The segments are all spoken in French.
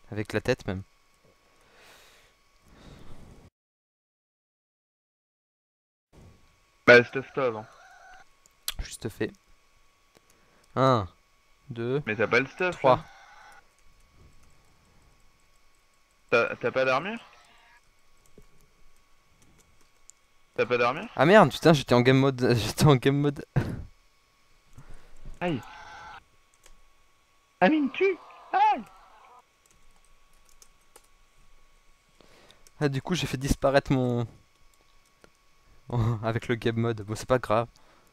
Avec la tête même. Bah, stuff-toi avant. Juste fait. Un, 2, Mais t'as pas le stuff là? 3. T'as pas d'armure? T'as pas d'armure? Ah merde, putain, j'étais en game mode. J'étais en game mode. Aïe. Amine, tue! Aïe! Ah, du coup, j'ai fait disparaître mon. Avec le game mode. Bon, c'est pas grave.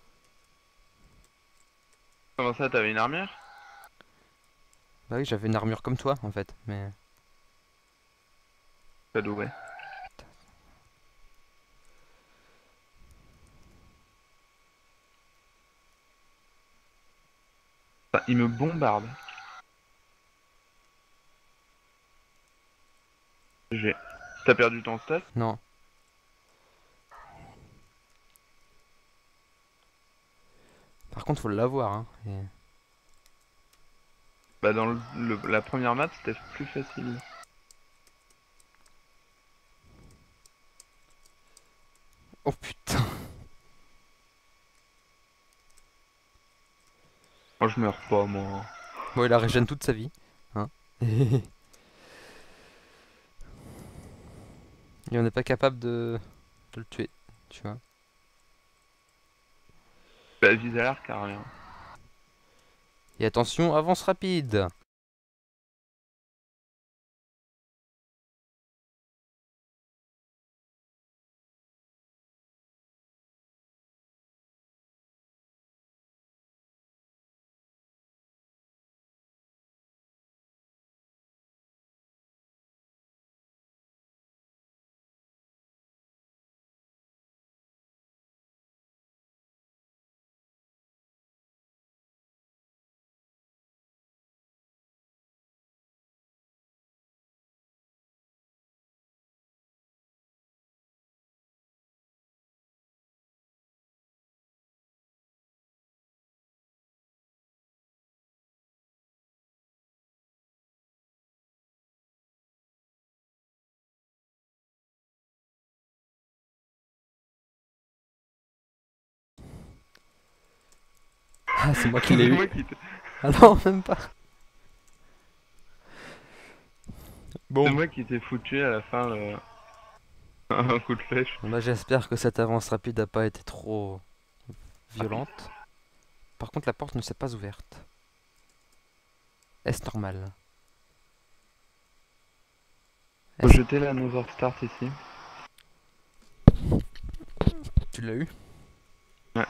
Comment ça, t'avais une armure? Bah oui, j'avais une armure comme toi en fait. Mais. Pas doué. Enfin, il me bombarde. J'ai. T'as perdu ton stuff? Non. Par contre, faut l'avoir, hein. Bah, dans la première map, c'était plus facile. Oh putain. Moi, je meurs pas, moi. Bon, il a régène toute sa vie. Hein. Et on n'est pas capable de le tuer. Tu vois. Bah, vise à l'arc, à rien. Et attention, avance rapide. Ah, c'est moi qui l'ai C'est eu. moi qui t'ai... Ah non, même pas. C'est Bon. moi qui t'ai foutu à la fin un coup de flèche. Bah, j'espère que cette avance rapide n'a pas été trop Rapide. violente. Par contre, la porte ne s'est pas ouverte. Est-ce normal? Faut Est-ce jeter la Nether Start ici. tu l'as eu? Ouais.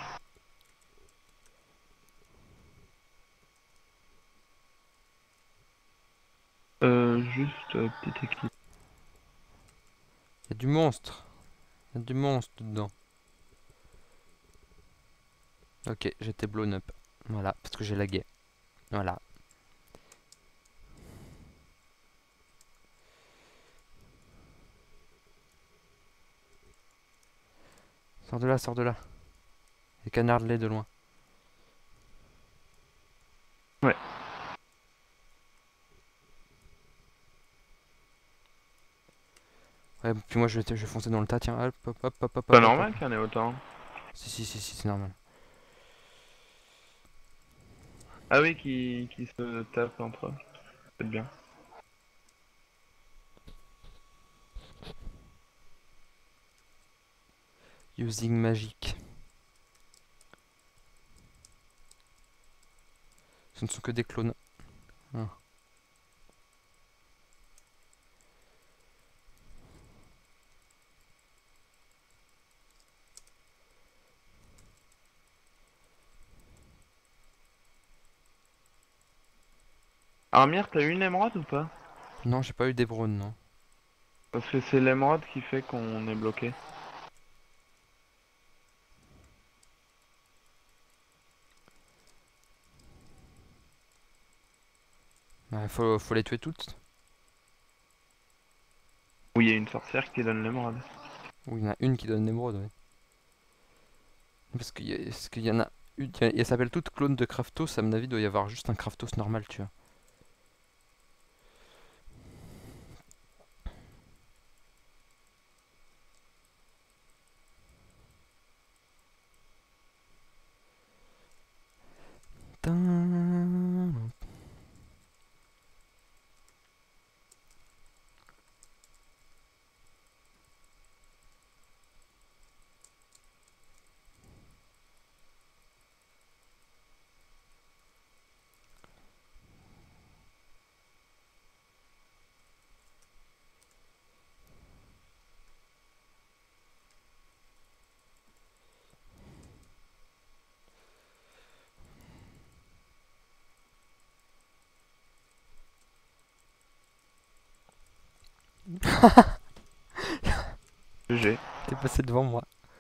Juste petite équipe. Il y a du monstre. Il y a du monstre dedans. Ok, j'étais blown up. Voilà, parce que j'ai lagué. Voilà. Sors de là, sors de là. Et canarde-les de loin. Ouais. Ouais, puis moi je vais foncer dans le tas, tiens. Hop, hop, hop, hop, hop, Pas hop, hop, hop. normal qu'il y en ait autant. Si, si, si, si, c'est normal. Ah oui, qui se tapent entre eux. C'est bien. Using magique. Ce ne sont que des clones. Ah. Armire, t'as eu une émeraude ou pas? Non, j'ai pas eu des browns, non. Parce que c'est l'émeraude qui fait qu'on est bloqué. Ouais, faut les tuer toutes. Oui, il y a une sorcière qui donne l'émeraude. Ou il y en a une qui donne l'émeraude, ouais. Parce qu'il y en a une. Elle s'appelle toute clone de Kraftos. À mon avis, il doit y avoir juste un Kraftos normal, tu vois. GG. T'es passé devant moi.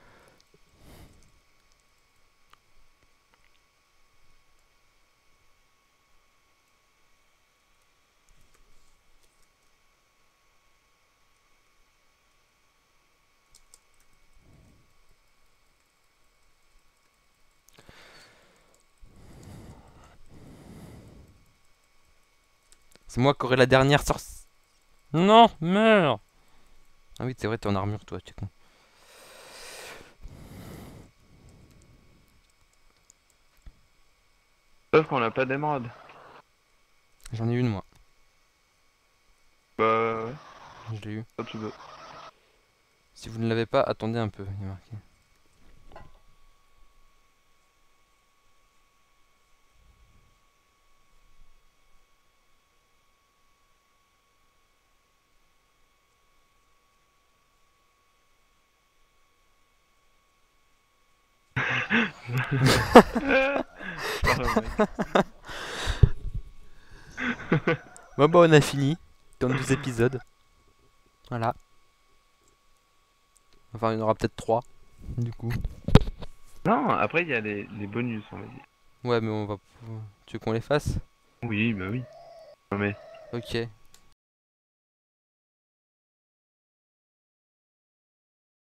C'est moi qui aurai la dernière sorce. Non, meurs. Ah oui, c'est vrai, t'es en armure, toi, tu es con. Sauf qu'on a pas d'émeraude. J'en ai une, moi. Bah ouais, Je l'ai eu. quand tu veux. Si vous ne l'avez pas, attendez un peu. Il est marqué. Pardon, mec. Bon, bah, on a fini. Dans 12 épisodes. Voilà. Enfin, il y en aura peut-être 3. Du coup. Non, après il y a les bonus, on va dire. Ouais, mais on va. Tu veux qu'on les fasse? Oui, bah oui. Non mais. Ok.